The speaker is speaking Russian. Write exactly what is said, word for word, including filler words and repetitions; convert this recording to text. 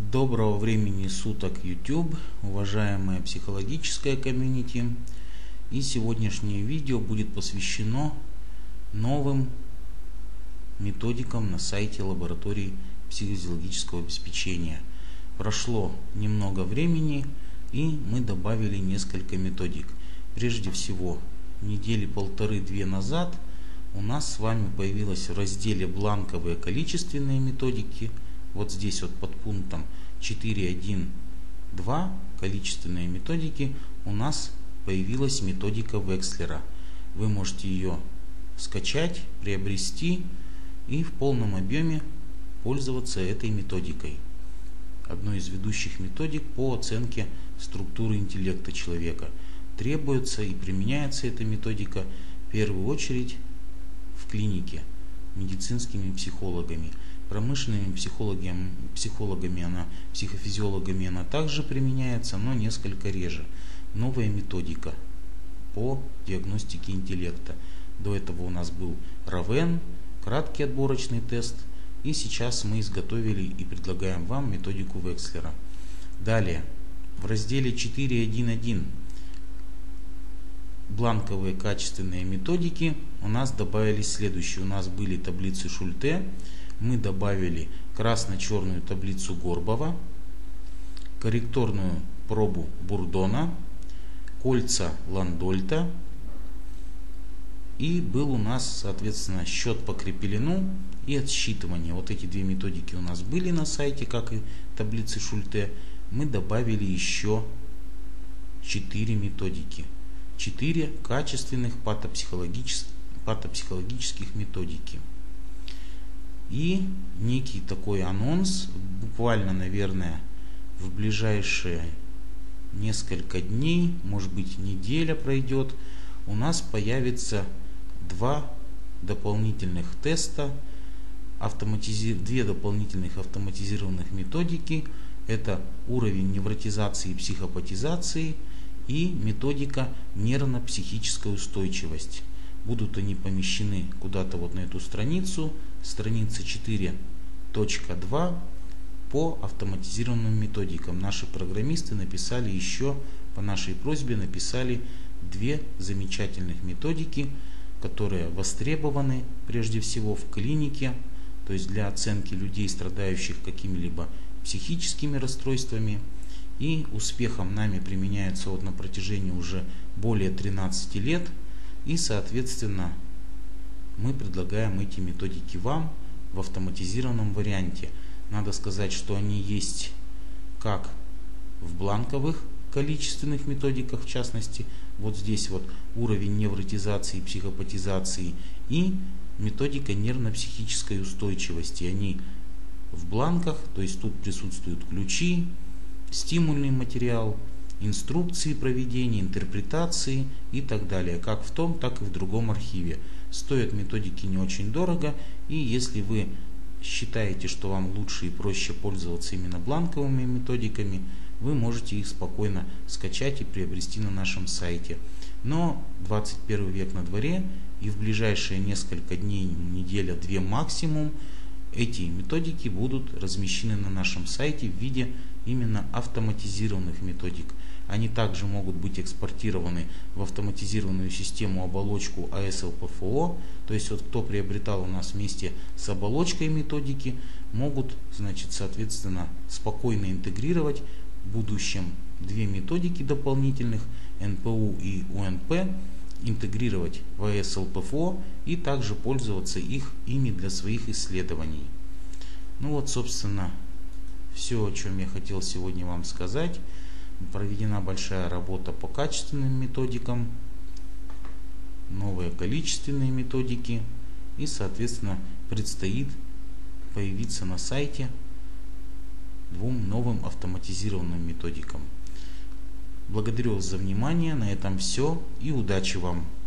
Доброго времени суток, YouTube, уважаемая психологическая комьюнити. И сегодняшнее видео будет посвящено новым методикам на сайте лаборатории психофизиологического обеспечения. Прошло немного времени, и мы добавили несколько методик. Прежде всего, недели полторы-две назад у нас с вами появилась в разделе «Бланковые количественные методики». Вот здесь вот под пунктом четыре точка один точка два количественные методики у нас появилась методика Векслера. Вы можете ее скачать, приобрести и в полном объеме пользоваться этой методикой. Одной из ведущих методик по оценке структуры интеллекта человека. Требуется и применяется эта методика в первую очередь в клинике медицинскими психологами. Промышленными психологами, психологами она, психофизиологами она также применяется, но несколько реже. Новая методика по диагностике интеллекта. До этого у нас был РАВЕН, краткий отборочный тест, и сейчас мы изготовили и предлагаем вам методику Векслера. Далее, в разделе четыре точка один точка один бланковые качественные методики у нас добавились следующие. У нас были таблицы Шульте, мы добавили красно-черную таблицу Горбова, корректорную пробу Бурдона, кольца Ландольта, и был у нас, соответственно, счет по Крепелину и отсчитывание. Вот эти две методики у нас были на сайте, как и таблицы Шульте. Мы добавили еще четыре методики. четыре качественных патопсихологических, патопсихологических методики. И некий такой анонс, буквально, наверное, в ближайшие несколько дней, может быть, неделя пройдет, у нас появится два дополнительных теста, автоматизи... две дополнительных автоматизированных методики. Это уровень невротизации и психопатизации и методика нервно-психическая устойчивость. Будут они помещены куда-то вот на эту страницу, страница четыре точка два по автоматизированным методикам. Наши программисты написали еще, по нашей просьбе, написали две замечательных методики, которые востребованы прежде всего в клинике, то есть для оценки людей, страдающих какими-либо психическими расстройствами. И успехом нами применяются вот на протяжении уже более тринадцати лет. И, соответственно, мы предлагаем эти методики вам в автоматизированном варианте. Надо сказать, что они есть как в бланковых количественных методиках, в частности, вот здесь вот уровень невротизации и психопатизации, и методика нервно-психической устойчивости. Они в бланках, то есть тут присутствуют ключи, стимульный материал, инструкции проведения, интерпретации и так далее, как в том, так и в другом архиве. Стоят методики не очень дорого, и если вы считаете, что вам лучше и проще пользоваться именно бланковыми методиками, вы можете их спокойно скачать и приобрести на нашем сайте. Но двадцать первый век на дворе, и в ближайшие несколько дней, неделя-две максимум, эти методики будут размещены на нашем сайте в виде именно автоматизированных методик. Они также могут быть экспортированы в автоматизированную систему оболочку а эс эл пэ эф о. То есть вот кто приобретал у нас вместе с оболочкой методики, могут, значит, соответственно, спокойно интегрировать в будущем две методики дополнительных, эн пэ у и у эн пэ, интегрировать в а эс эл пэ эф о и также пользоваться их ими для своих исследований. Ну вот, собственно, все, о чем я хотел сегодня вам сказать. Проведена большая работа по качественным методикам, новые количественные методики, и, соответственно, предстоит появиться на сайте двум новым автоматизированным методикам. Благодарю вас за внимание, на этом все, и удачи вам!